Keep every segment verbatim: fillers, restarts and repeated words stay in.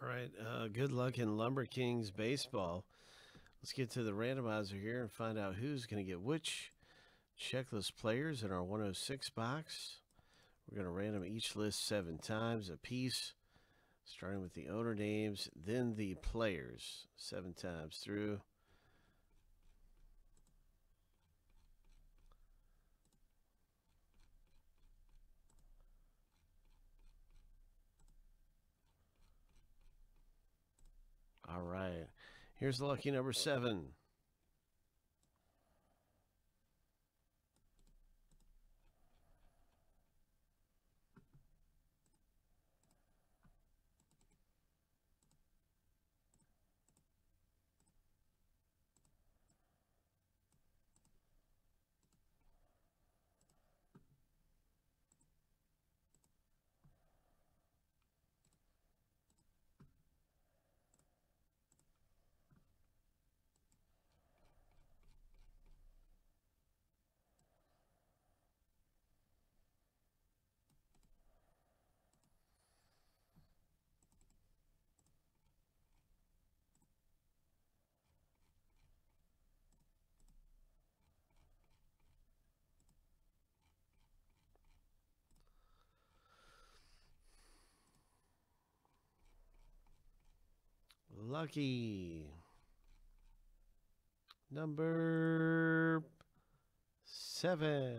All right. Uh, good luck in Lumber Kings baseball. Let's get to the randomizer here and find out who's going to get which checklist players in our one oh six box. We're going to random each list seven times a piece, starting with the owner names, then the players, seven times through. All right. Here's the lucky number seven. Lucky number seven.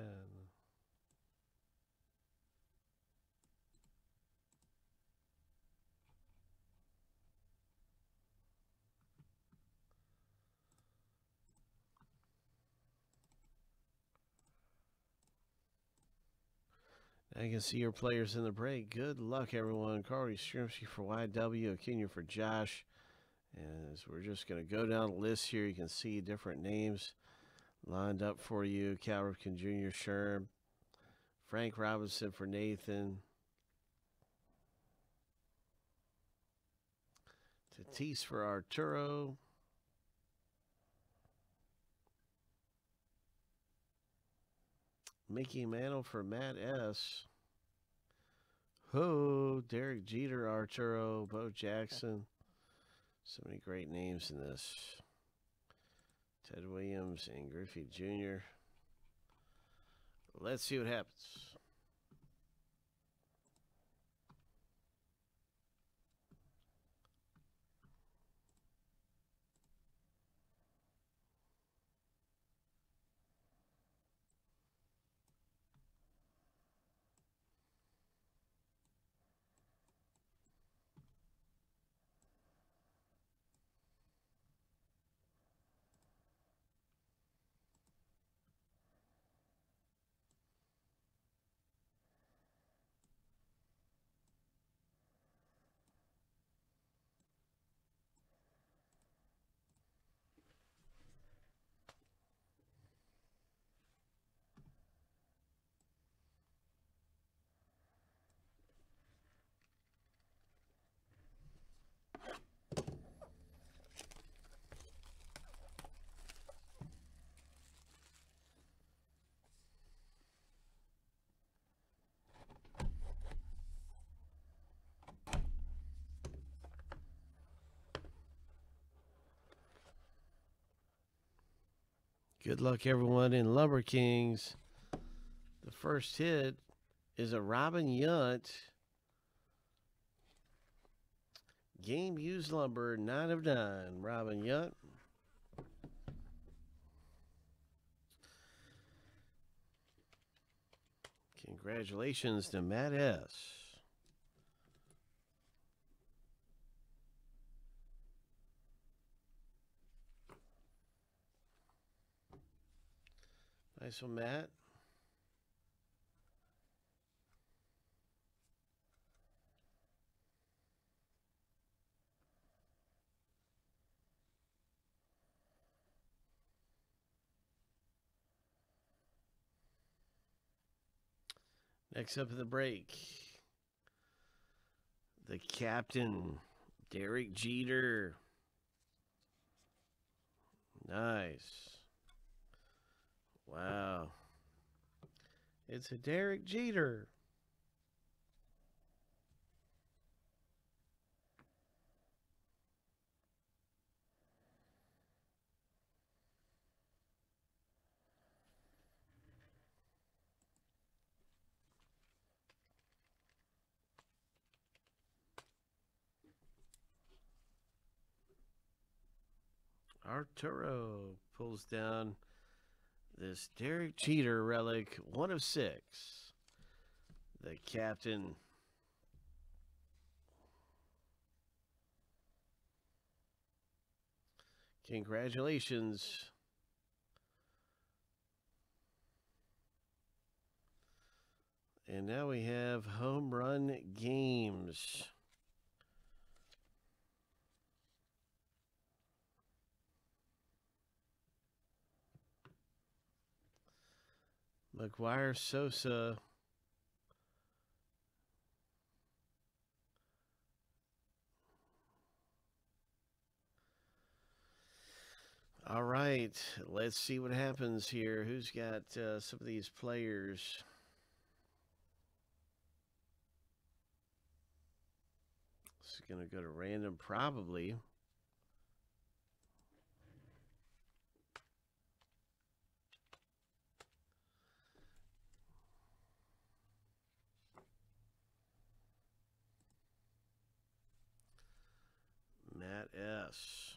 I can see your players in the break. Good luck, everyone. Carly Strimsky for Y W, Kenya for Josh. And as we're just going to go down the list here, you can see different names lined up for you. Cal Ripken Junior Sherm, Frank Robinson for Nathan, Tatis for Arturo, Mickey Mantle for Matt S. Ho, Derek Jeter, Arturo, Bo Jackson. So many great names in this. Ted Williams and Griffey Junior Let's see what happens. Good luck, everyone, in Lumber Kings. The first hit is a Robin Yount. Game used lumber, nine of nine. Robin Yount. Congratulations to Matt S. Nice one, Matt. Next up in the break, the captain, Derek Jeter. Nice. Wow. It's a Derek Jeter. Arturo pulls down this Derek Jeter relic, one of six. The captain. Congratulations. And now we have home run games. McGuire, Sosa. All right, let's see what happens here. Who's got uh, some of these players? This is going to go to random, probably. Matt S.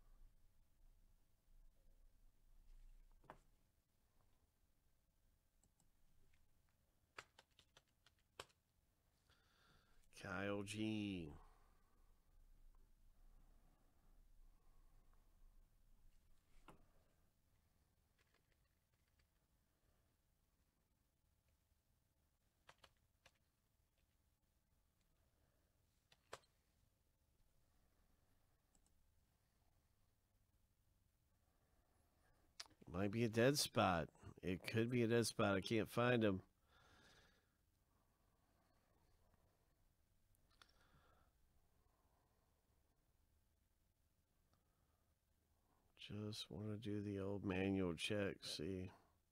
Kyle G. Might be a dead spot. It could be a dead spot. I can't find him. Just want to do the old manual check, see.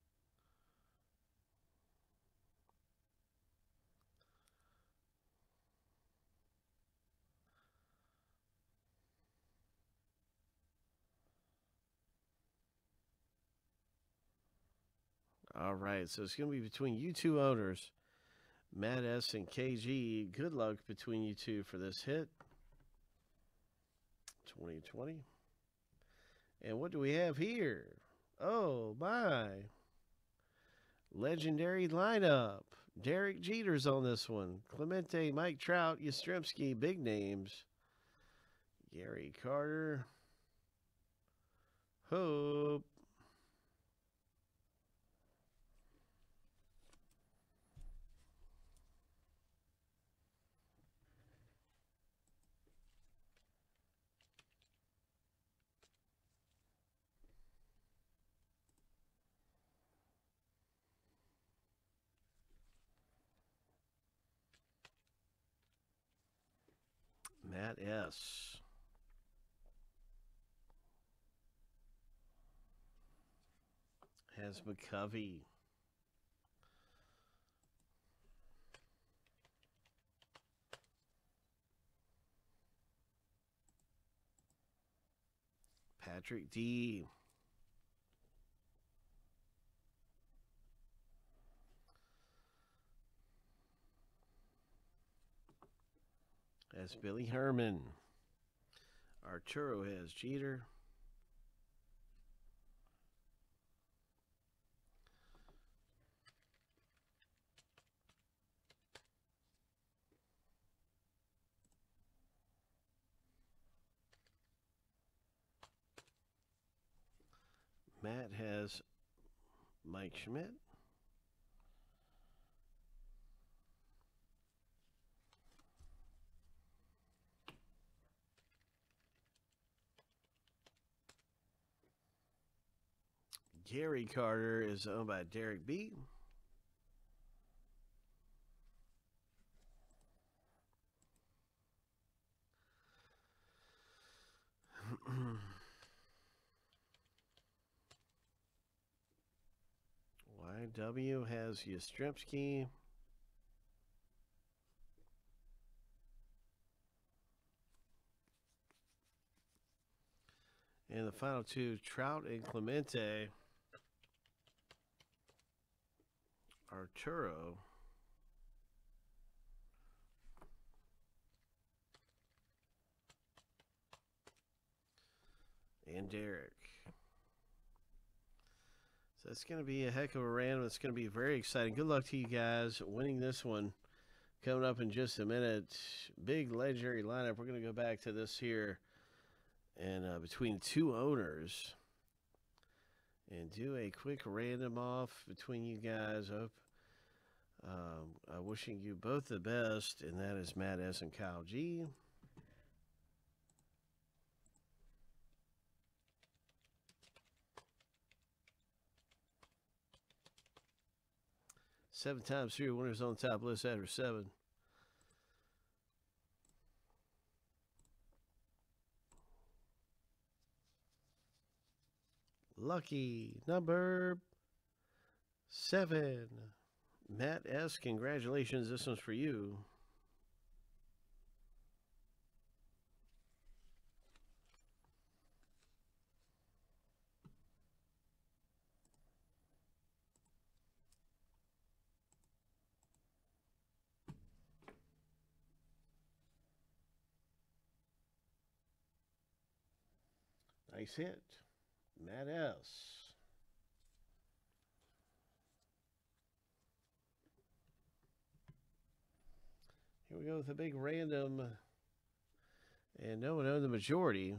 All right, so it's going to be between you two owners, Matt S. and K G. Good luck between you two for this hit. twenty twenty. And what do we have here? Oh, my. Legendary lineup. Derek Jeter's on this one. Clemente, Mike Trout, Yastrzemski, big names. Gary Carter. Hope. Matt S. Has McCovey. Patrick D. That's Billy Herman. Arturo has Jeter. Matt has Mike Schmidt. Gary Carter is owned by Derek B. Y W has Yastrzemski. And the final two, Trout and Clemente. Arturo. and Derek. So that's going to be a heck of a random. It's going to be very exciting. Good luck to you guys winning this one. Coming up in just a minute. Big legendary lineup. We're going to go back to this here. And uh, between two owners. And do a quick random off between you guys. Up. Um, uh, wishing you both the best. And that is Matt S. and Kyle G. Seven times through, winners on the top list after seven. Lucky number seven. Matt S., congratulations. This one's for you. Nice hit. Matt S. Here we go with a big random. And no one owned the majority.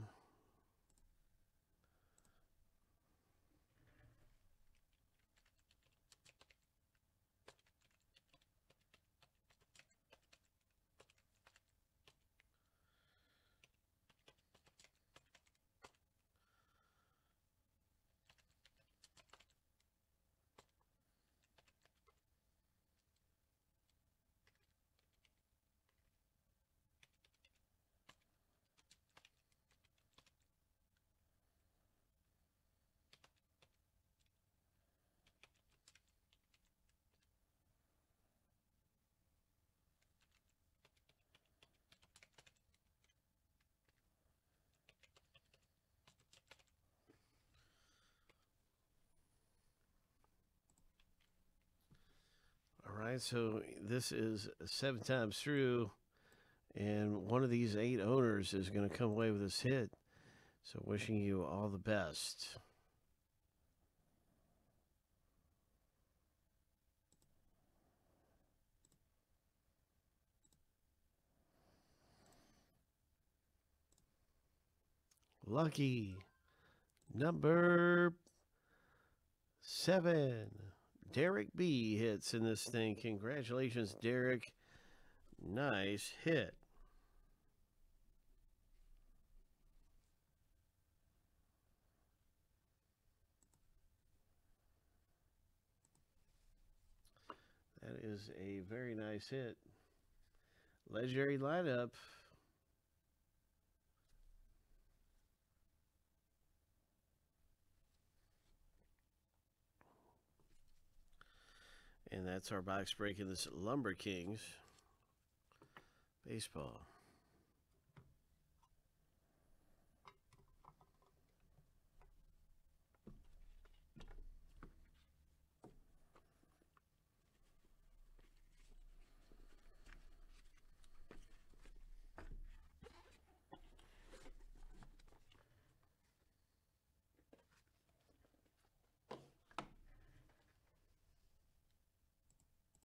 All right, so this is seven times through, and one of these eight owners is going to come away with this hit. So wishing you all the best. Lucky number seven. Derek B hits in this thing. Congratulations, Derek. Nice hit. That is a very nice hit. Legendary lineup. And that's our box break in this Lumber Kings baseball.